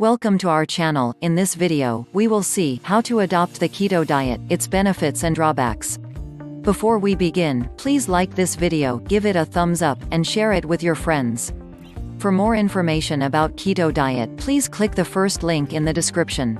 Welcome to our channel. In this video, we will see how to adopt the keto diet, its benefits and drawbacks. Before we begin, please like this video, give it a thumbs up, and share it with your friends. For more information about keto diet, please click the first link in the description.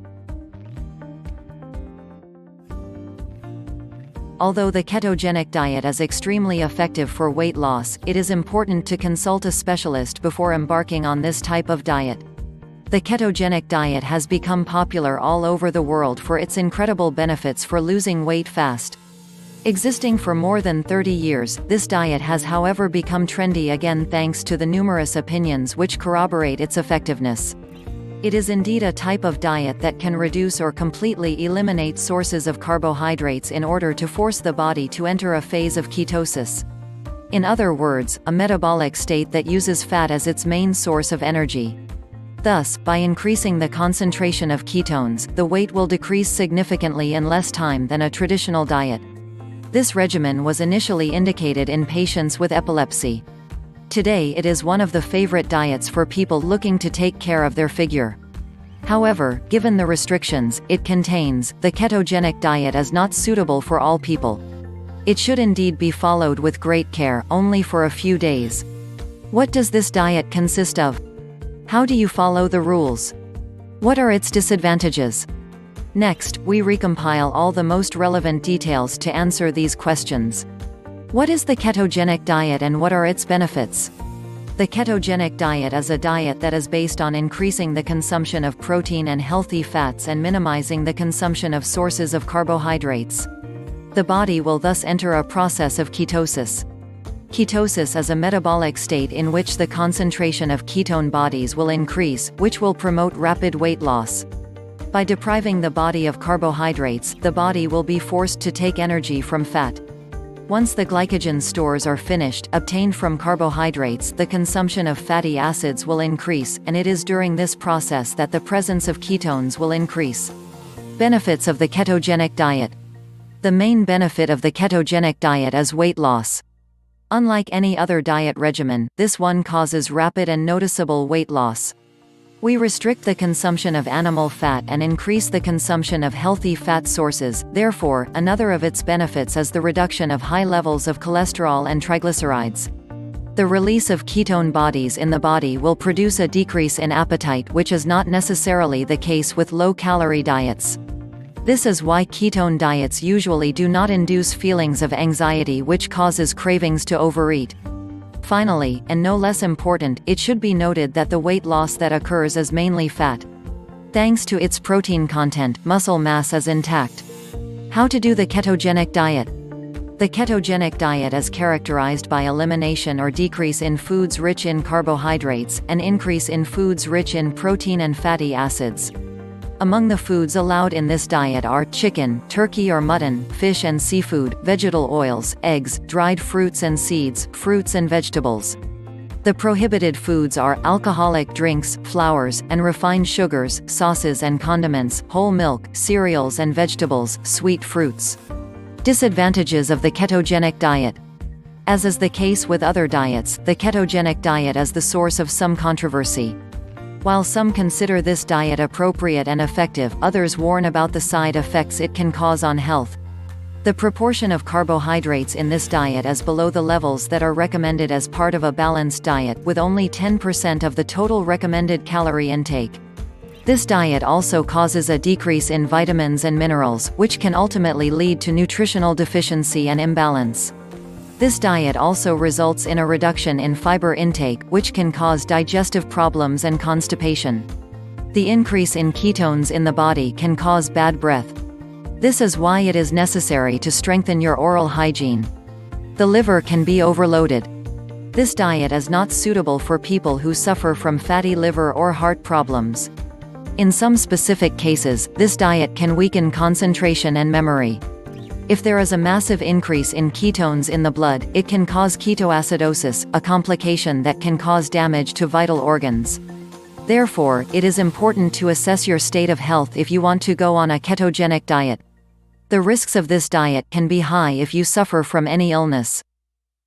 Although the ketogenic diet is extremely effective for weight loss, it is important to consult a specialist before embarking on this type of diet. The ketogenic diet has become popular all over the world for its incredible benefits for losing weight fast. Existing for more than 30 years, this diet has however become trendy again thanks to the numerous opinions which corroborate its effectiveness. It is indeed a type of diet that can reduce or completely eliminate sources of carbohydrates in order to force the body to enter a phase of ketosis. In other words, a metabolic state that uses fat as its main source of energy. Thus, by increasing the concentration of ketones, the weight will decrease significantly in less time than a traditional diet. This regimen was initially indicated in patients with epilepsy. Today it is one of the favorite diets for people looking to take care of their figure. However, given the restrictions it contains, the ketogenic diet is not suitable for all people. It should indeed be followed with great care, only for a few days. What does this diet consist of? How do you follow the rules? What are its disadvantages? Next, we recompile all the most relevant details to answer these questions. What is the ketogenic diet and what are its benefits? The ketogenic diet is a diet that is based on increasing the consumption of protein and healthy fats and minimizing the consumption of sources of carbohydrates. The body will thus enter a process of ketosis. Ketosis is a metabolic state in which the concentration of ketone bodies will increase, which will promote rapid weight loss. By depriving the body of carbohydrates, the body will be forced to take energy from fat. Once the glycogen stores are finished, obtained from carbohydrates, the consumption of fatty acids will increase, and it is during this process that the presence of ketones will increase. Benefits of the ketogenic diet. The main benefit of the ketogenic diet is weight loss. Unlike any other diet regimen, this one causes rapid and noticeable weight loss. We restrict the consumption of animal fat and increase the consumption of healthy fat sources. Therefore, another of its benefits is the reduction of high levels of cholesterol and triglycerides. The release of ketone bodies in the body will produce a decrease in appetite, which is not necessarily the case with low-calorie diets. This is why ketone diets usually do not induce feelings of anxiety, which causes cravings to overeat. Finally, and no less important, it should be noted that the weight loss that occurs is mainly fat. Thanks to its protein content, muscle mass is intact. How to do the ketogenic diet? The ketogenic diet is characterized by elimination or decrease in foods rich in carbohydrates, and increase in foods rich in protein and fatty acids. Among the foods allowed in this diet are chicken, turkey or mutton, fish and seafood, vegetable oils, eggs, dried fruits and seeds, fruits and vegetables. The prohibited foods are alcoholic drinks, flours, and refined sugars, sauces and condiments, whole milk, cereals and vegetables, sweet fruits. Disadvantages of the ketogenic diet. As is the case with other diets, the ketogenic diet is the source of some controversy. While some consider this diet appropriate and effective, others warn about the side effects it can cause on health. The proportion of carbohydrates in this diet is below the levels that are recommended as part of a balanced diet, with only 10% of the total recommended calorie intake. This diet also causes a decrease in vitamins and minerals, which can ultimately lead to nutritional deficiency and imbalance. This diet also results in a reduction in fiber intake, which can cause digestive problems and constipation. The increase in ketones in the body can cause bad breath. This is why it is necessary to strengthen your oral hygiene. The liver can be overloaded. This diet is not suitable for people who suffer from fatty liver or heart problems. In some specific cases, this diet can weaken concentration and memory. If there is a massive increase in ketones in the blood, it can cause ketoacidosis, a complication that can cause damage to vital organs. Therefore, it is important to assess your state of health if you want to go on a ketogenic diet. The risks of this diet can be high if you suffer from any illness.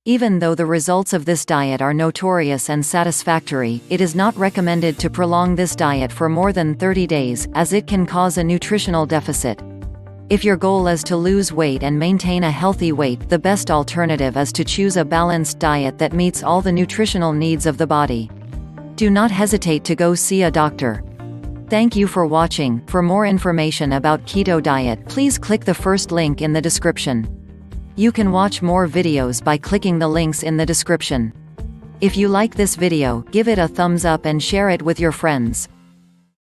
Even though the results of this diet are notorious and satisfactory, it is not recommended to prolong this diet for more than 30 days, as it can cause a nutritional deficit. If your goal is to lose weight and maintain a healthy weight, the best alternative is to choose a balanced diet that meets all the nutritional needs of the body. Do not hesitate to go see a doctor. Thank you for watching. For more information about keto diet, please click the first link in the description. You can watch more videos by clicking the links in the description. If you like this video, give it a thumbs up and share it with your friends.